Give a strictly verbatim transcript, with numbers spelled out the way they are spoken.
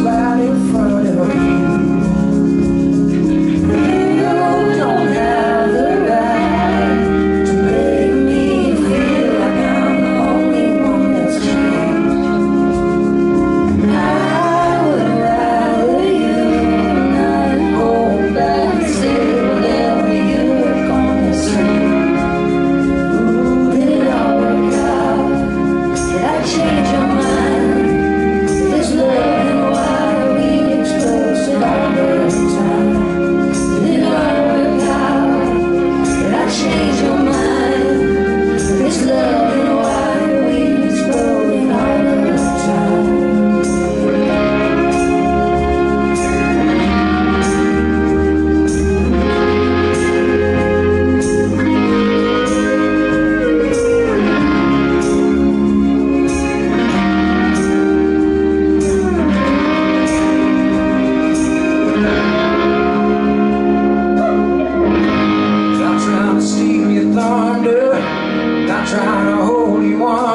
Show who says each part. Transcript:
Speaker 1: right in front of you. You don't have the right to make me feel like I'm the only one that's changed. I would rather you not hold back and say whatever you're gonna say. Ooh, did it all work out? Did I change your mind? This love and why we explosive all the time. Did it all work out? Did I change your mind? This love and why we exploding all the time. Not trying to steal your thunder, not trying to hold you on.